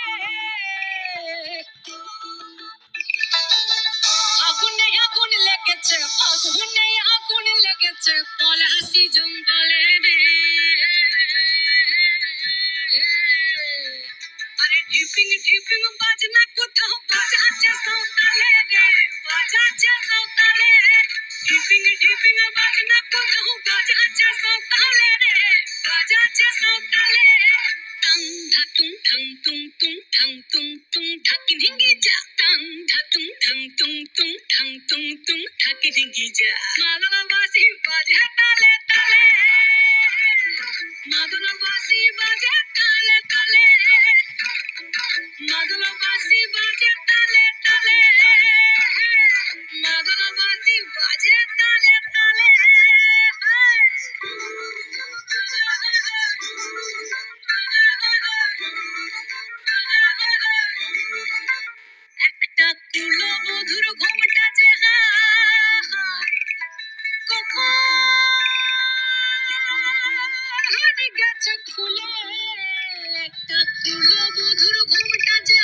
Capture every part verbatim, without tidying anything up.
আগুনে আগুন লেগেছে, আগুনে আগুন লেগেছে পলাশি জঙ্গলে রে। আরে ঢিপিং ঢিপিং বাজনা কোথাও বাজাচ্ছে সৌতালে রে, বাজাচ্ছে সৌতালে। ঢিপিং ঢিপিং বাজনা কোথাও বাজাচ্ছে সৌতালে রে, বাজাচ্ছে সৌতালে। টং ধাতুং ঠং তুং তুং ঠং তুং তুং ঠাকি ঢিঙ্গি যা, টং ধাতুং ঠং তুং তুং ঠং তুং তুং ঠাকি ঢিঙ্গি যা। মাদনা বাঁশি বাজে তালে তালে, মাদনা বাঁশি বাজে তালে তালে, মাদনা বাঁশি বাজে তালে তালে, মাদনা বাঁশি বাজে তালে তালে। একটা কুলবধূর ঘোমটা যে কখন গেছে খুলে, একটা কুলবধূর ঘোমটা যে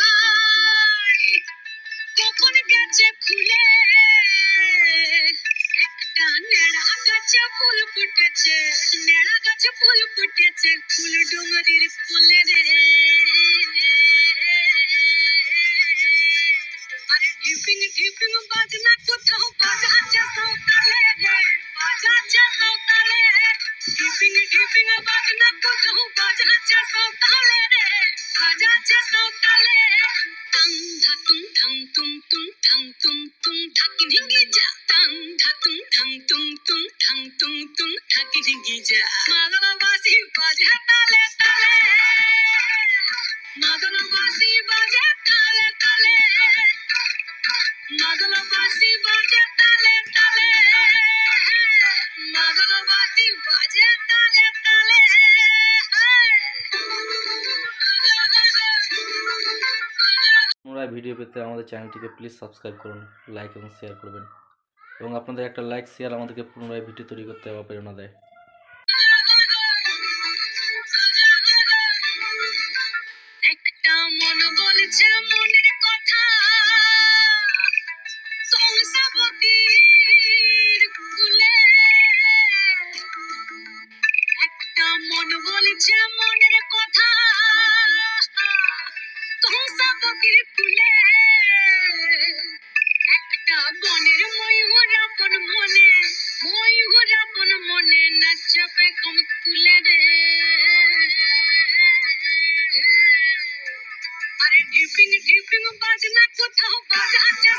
কখন গেছে খুলে। একটা নেড়া গাছে ফুল ফুটেছে, নেড়া গাছে ফুল ফুটেছে ফুল ডুঙরির কোলে রে। আরে ঢিপিং ঢিপিং বাজনা কোথাও বাজাচ্ছে সৌতালে রে, বাজাচ্ছে সৌতালে। ঢিপিং ঢিপিং বাজনা কোথাও বাজাচ্ছে সৌতালে রে, বাজাচ্ছে সৌতালে। টং ধাতুং ঠং তুং তুং ঠং তুং তুং ঠাকি ঢিঙ্গি যা, টং ধাতুং ঠং তুং তুং ঠং তুং তুং ঠাকি ঢিঙ্গি যা। মাদনা বাঁশি বাজে তালে তালে, মাদনা বাঁশি বাজে তালে তালে, মাদনা বাঁশি বাজে তালে তালে, মাদনা বাঁশি বাজে তালে তালে। পুনরায় ভিডিও পেতে আমাদের চ্যানেলটিকে প্লিজ সাবস্ক্রাইব করুন, লাইক এবং শেয়ার করবেন, এবং আপনাদের একটা লাইক শেয়ার আমাদেরকে পুনরায় ভিডিও তৈরি করতে আবার প্রেরণা দেয়। একটা মন বলছে মনের কথা, কংসাবতীর কুলে। একটা মন বলছে মনের কথা, কংসাবতীর কুলে। একটা বনের ময়ূর আপন মনে, ময়ূর আপন মনে নাচবে কম তুলে রে। আরে ঢিপিং ঢিপিং বাজনা কোথাও বাজাচ্ছে